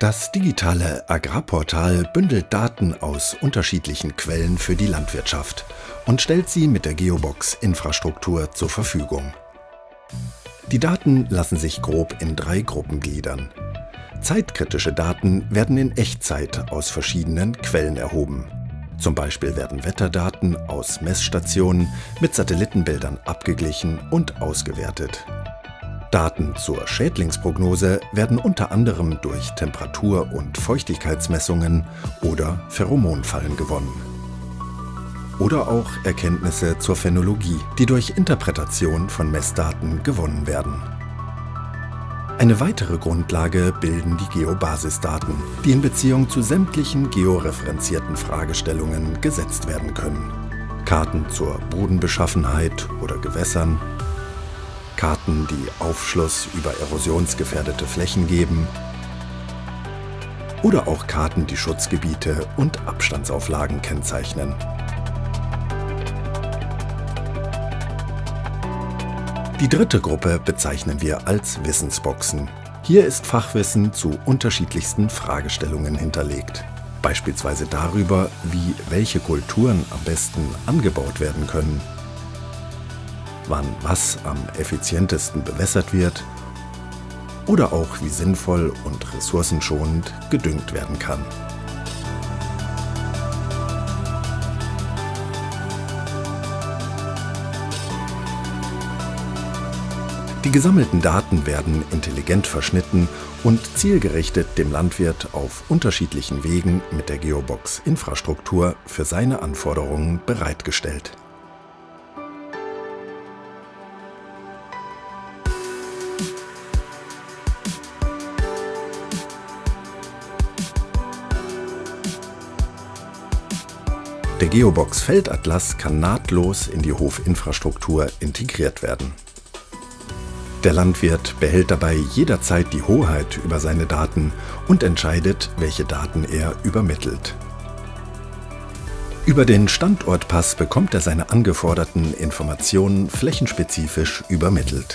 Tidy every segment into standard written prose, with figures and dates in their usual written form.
Das digitale Agrarportal bündelt Daten aus unterschiedlichen Quellen für die Landwirtschaft und stellt sie mit der Geobox-Infrastruktur zur Verfügung. Die Daten lassen sich grob in 3 Gruppen gliedern. Zeitkritische Daten werden in Echtzeit aus verschiedenen Quellen erhoben. Zum Beispiel werden Wetterdaten aus Messstationen mit Satellitenbildern abgeglichen und ausgewertet. Daten zur Schädlingsprognose werden unter anderem durch Temperatur- und Feuchtigkeitsmessungen oder Pheromonfallen gewonnen. Oder auch Erkenntnisse zur Phänologie, die durch Interpretation von Messdaten gewonnen werden. Eine weitere Grundlage bilden die Geobasisdaten, die in Beziehung zu sämtlichen georeferenzierten Fragestellungen gesetzt werden können. Karten zur Bodenbeschaffenheit oder Gewässern, Karten, die Aufschluss über erosionsgefährdete Flächen geben, oder auch Karten, die Schutzgebiete und Abstandsauflagen kennzeichnen. Die dritte Gruppe bezeichnen wir als Wissensboxen. Hier ist Fachwissen zu unterschiedlichsten Fragestellungen hinterlegt. Beispielsweise darüber, wie welche Kulturen am besten angebaut werden können, wann was am effizientesten bewässert wird oder auch wie sinnvoll und ressourcenschonend gedüngt werden kann. Die gesammelten Daten werden intelligent verschnitten und zielgerichtet dem Landwirt auf unterschiedlichen Wegen mit der Geobox-Infrastruktur für seine Anforderungen bereitgestellt. Der Geobox-Feldatlas kann nahtlos in die Hofinfrastruktur integriert werden. Der Landwirt behält dabei jederzeit die Hoheit über seine Daten und entscheidet, welche Daten er übermittelt. Über den Standortpass bekommt er seine angeforderten Informationen flächenspezifisch übermittelt.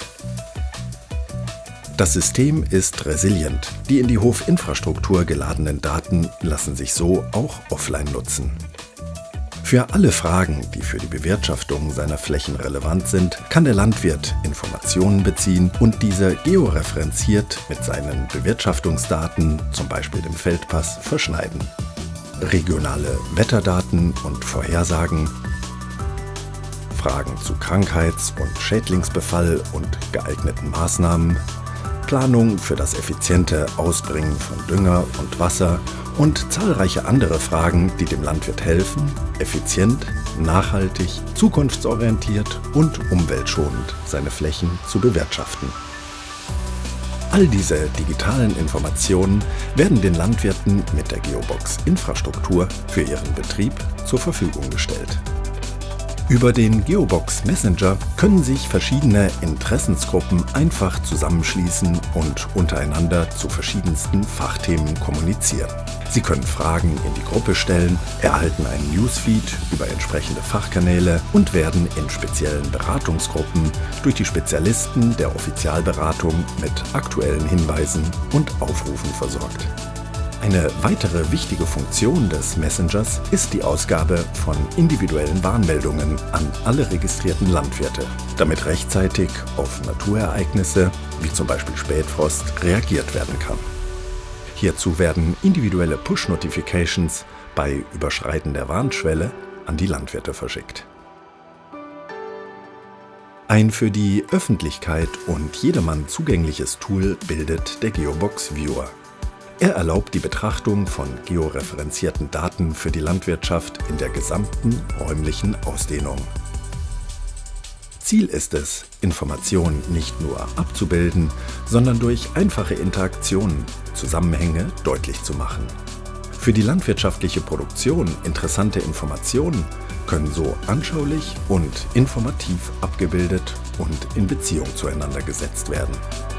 Das System ist resilient. Die in die Hofinfrastruktur geladenen Daten lassen sich so auch offline nutzen. Für alle Fragen, die für die Bewirtschaftung seiner Flächen relevant sind, kann der Landwirt Informationen beziehen und diese georeferenziert mit seinen Bewirtschaftungsdaten, zum Beispiel dem Feldpass, verschneiden. Regionale Wetterdaten und Vorhersagen, Fragen zu Krankheits- und Schädlingsbefall und geeigneten Maßnahmen, Planung für das effiziente Ausbringen von Dünger und Wasser und zahlreiche andere Fragen, die dem Landwirt helfen, effizient, nachhaltig, zukunftsorientiert und umweltschonend seine Flächen zu bewirtschaften. All diese digitalen Informationen werden den Landwirten mit der Geobox-Infrastruktur für ihren Betrieb zur Verfügung gestellt. Über den Geobox Messenger können sich verschiedene Interessensgruppen einfach zusammenschließen und untereinander zu verschiedensten Fachthemen kommunizieren. Sie können Fragen in die Gruppe stellen, erhalten einen Newsfeed über entsprechende Fachkanäle und werden in speziellen Beratungsgruppen durch die Spezialisten der Offizialberatung mit aktuellen Hinweisen und Aufrufen versorgt. Eine weitere wichtige Funktion des Messengers ist die Ausgabe von individuellen Warnmeldungen an alle registrierten Landwirte, damit rechtzeitig auf Naturereignisse, wie zum Beispiel Spätfrost, reagiert werden kann. Hierzu werden individuelle Push-Notifications bei Überschreiten der Warnschwelle an die Landwirte verschickt. Ein für die Öffentlichkeit und jedermann zugängliches Tool bildet der Geobox Viewer. Er erlaubt die Betrachtung von georeferenzierten Daten für die Landwirtschaft in der gesamten räumlichen Ausdehnung. Ziel ist es, Informationen nicht nur abzubilden, sondern durch einfache Interaktionen Zusammenhänge deutlich zu machen. Für die landwirtschaftliche Produktion interessante Informationen können so anschaulich und informativ abgebildet und in Beziehung zueinander gesetzt werden.